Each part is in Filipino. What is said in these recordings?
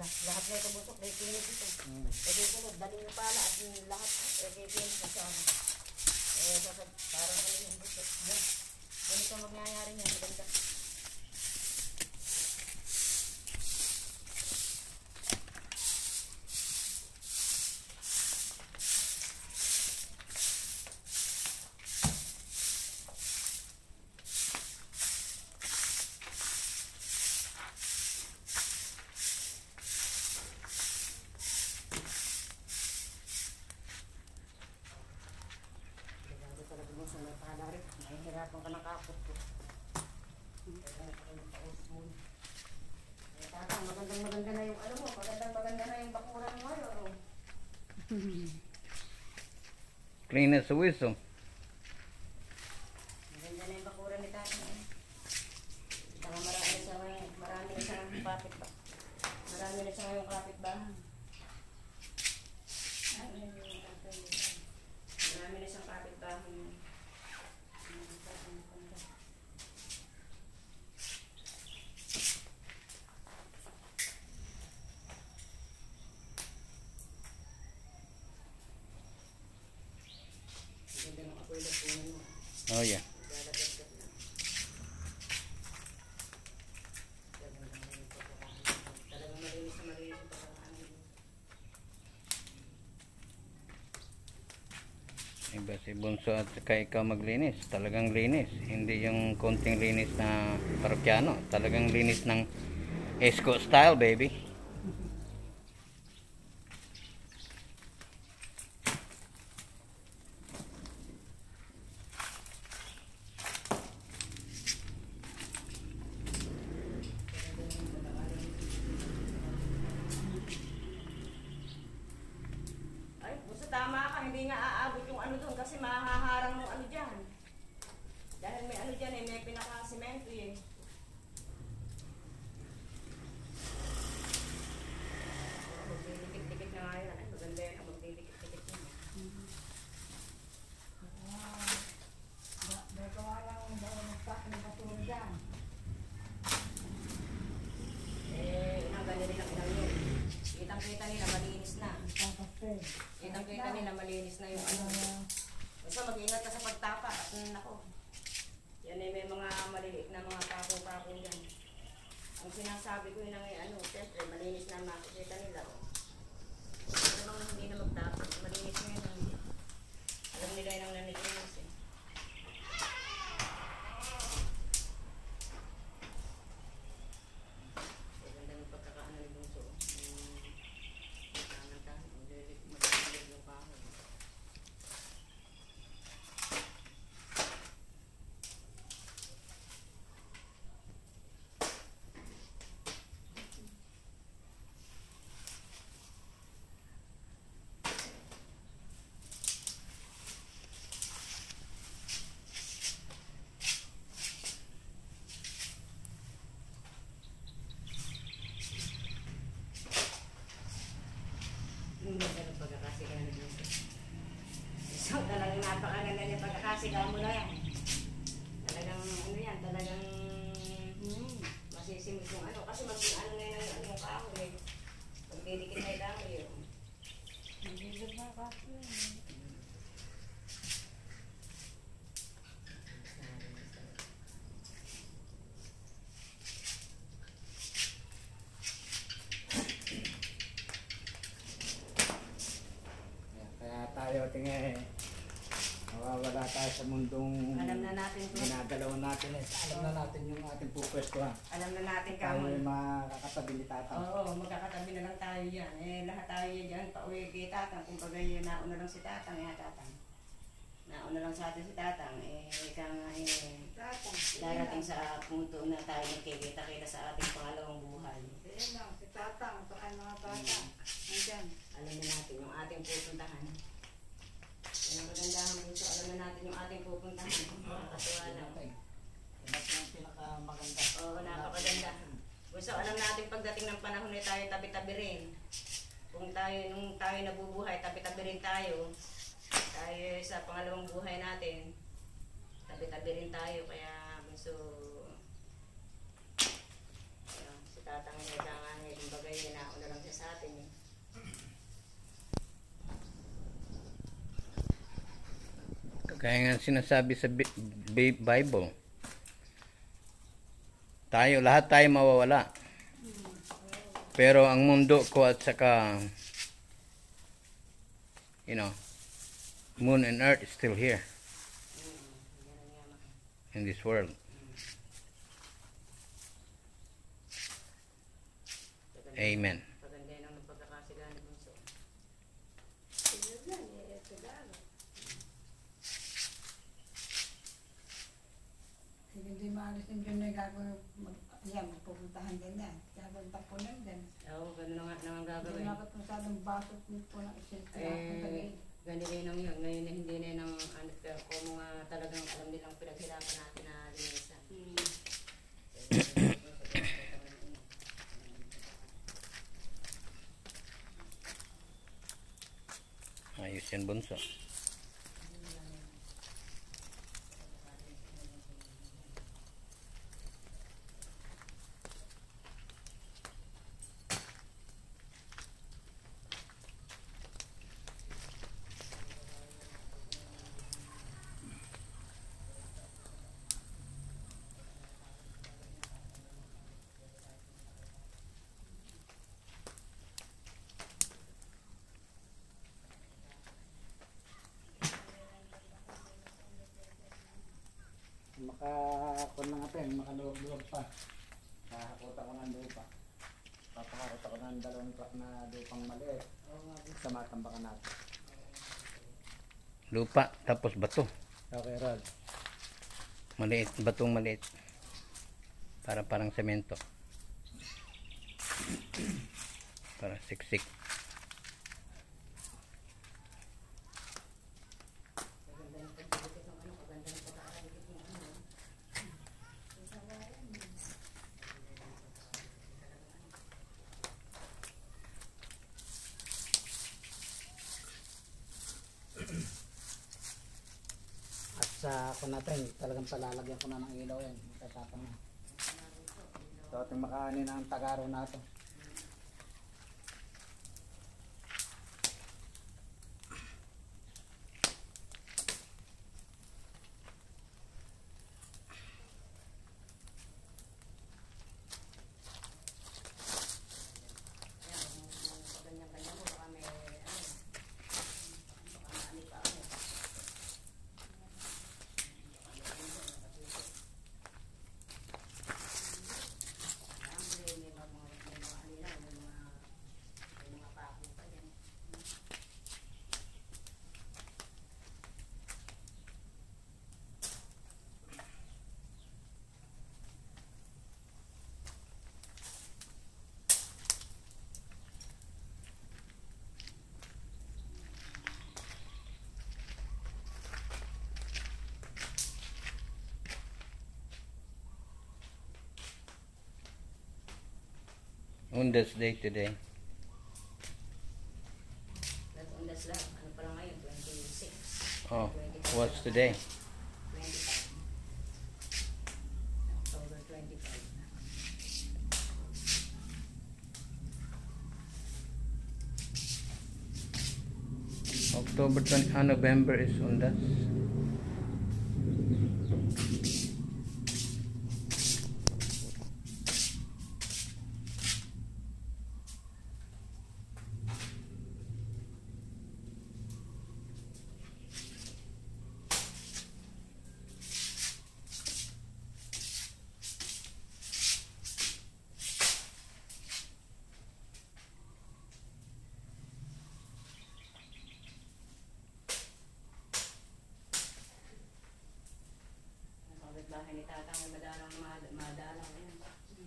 Lahat na ito busok, may kinis ito. Kasi sunod, dali nyo pala at lahat, kinis na siya. Parang ano yung busok. Yan. Ganito magyayari niya, maganda. Nahihirapan ka ng kapot ko. Magandang-maganda na yung ano mo. Magandang-maganda na yung bakuran mo. Clean as a whistle. Maganda na yung bakuran ni Tati. Saka marami na sa kapit ba. Marami na sa ngayong kapit ba. Marami na sa kapit ba. Oh yeah. Iba si Bunso at saka ikaw maglinis. Talagang linis. Hindi yung konting linis na parokyano. Talagang linis ng Esco style, baby. Tama ka, hindi nga aabot yung ano doon kasi mahaharang ng ano dyan. Dahil may ano dyan may pinaka-semento eh. Magdidikit-dikit na nga yan. Ay, maganda yan ang magdidikit-dikit na. Nagawa lang ng basura dyan. Inanggal nila ang inang yun. Kitang-kita nila malinis na. Kitang-kita nila malinis na yung ano. Basta mag-ingat ka sa pagtapa. At nako, yan ay may mga maliliit na mga pako-pako yan. Ang sinasabi ko yun ang ano, siyempre malinis na makikita nila. Ano hindi na magtapa. Malinis na yun. Alam nila yun ang nanilinis eh. Ganun pagkakasigahan nito. So talagang napakaganda niya pagkakasigahan mo na yan. Talagang ano yan, talagang masisimit yung ano. Kasi mag-ano na yun ang yung kahoy. Pagdidikit na yung kahoy. Hindi na kasi. Tayo tingin mawawala tayo sa mundong Alam na natin kung ginagalaw natin eh. Alam na natin yung ating pupwestuhan. alam na natin Tayo kamo. yung makakatabi ni Tatang. Oo, magkakatabi na lang tayo yan. Lahat tayo dyan, pauwi kay Tatang. Kung bagay nauna lang si Tatang, Tatang. Nauna lang sa atin si Tatang. Ika nga darating sa punto na tayo magkikita-kita sa ating pangalawang buhay. Ayan lang, si Tatang, sa mga bata. Nandyan. Alam na natin yung ating pupuntahan. Yung magandahan mo so alam na natin yung ating pupuntahan. Nakakatuwa lang. Yan yung pinakamaganda. Oo, napakaganda. Gusto alam natin pagdating ng panahon na tayo tabi-tabi rin. Kung tayo, nung tayo nabubuhay, tabi-tabi rin tayo. Tayo sa pangalawang buhay natin, tabi-tabi rin tayo. Kaya gusto si Tatangin na nga nga, kumbaga yun, nauna lang siya sa atin eh. Kaya nga sinasabi sa Bible, lahat tayo mawawala. Pero ang mundo ko at saka, moon and earth is still here in this world. Amen. Paganda yun ang pagkakasigahan ng bunso. Sino lang, Tagalog. Hindi maalis ng Diyon na gagawin, magpupuntahan ganyan. Gagawin tapunan din. Oo, gano'n na nga naman Hindi gagawin. dapat masyadong basot nito ng isilti. Ganito yun ang yun. Ngayon na hindi na yun ang kung mga talagang alam nilang pinaghirapan natin na linisan. Ayos yan, bunso. Makakon na nga makaluwag-luwag pa. Kakakuta ko ng lupa. Papakakuta ko ng 2 truck na lupang maliit. Sa matambakan natin. Lupa, tapos bato. Okay, Rod. Maliit, batong maliit. Parang semento. Para siksik. At sa ako natin, talagang palalagyan ko na ng ilaw yan. Matatapang na. Ito ating makahanin ng tagaro natin. Undas day today. Undas lang. Ano pa lang ngayon? 26. Oh, what's today? 25. October 25. October 20, November is Undas. Bahay ni Tata, may madalang yan.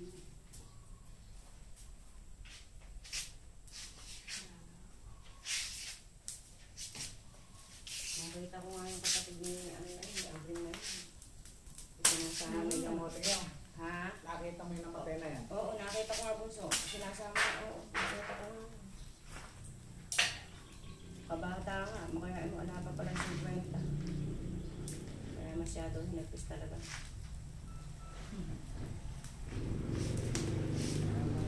Nakita ko nga yung kapatid ni Aldrin na yun. Sinasama mo yung Namote yun. ha? Nakita mo yung namatay na yan. Oo, nakita ko nga bunso. Sinasama ko, nakita ko nga. Kabata nga, makaya wala pa pala 50. Kaya masyado hinagpis talaga.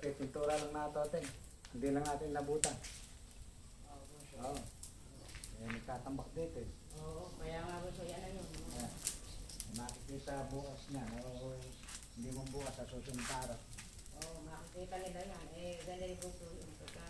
pintura lang natin. Hindi lang natin nabutan. Oo. Eh, nagtatambak dito eh. Oo, kaya nga gusto yan na yun. Ayan. Makikita bukas niya. Oo, hindi mo bukas sa susunod na araw. Oo, makikita nila yan. Eh, ganyan po ito yung pagka...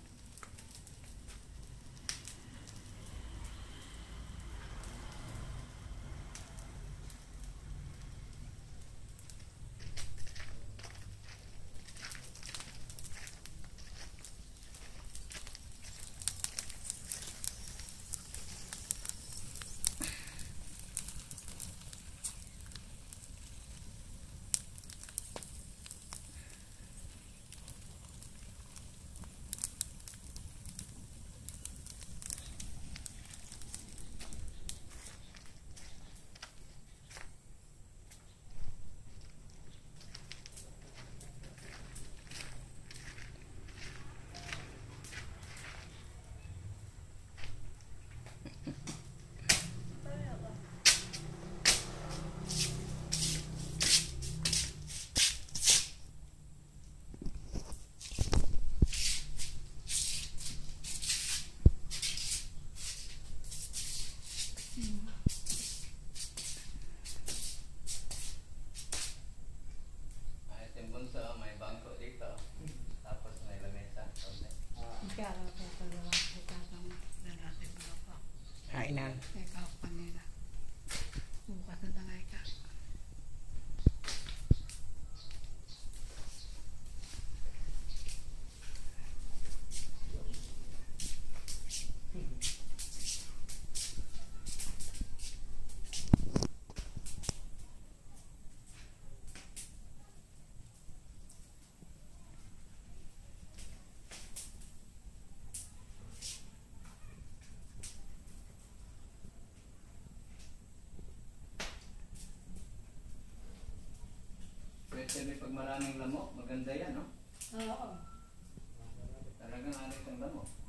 Ayos yung bunso, may bangko dito. Tapos may lamesa. Ikaw lang po pala lang. Ikaw lang lalaki mo pa. Kainan. Ikaw pa nila. Bukas na tangay ka. Especially pag maraming lamok, maganda yan, no? Oo. Talagang alis ang lamok.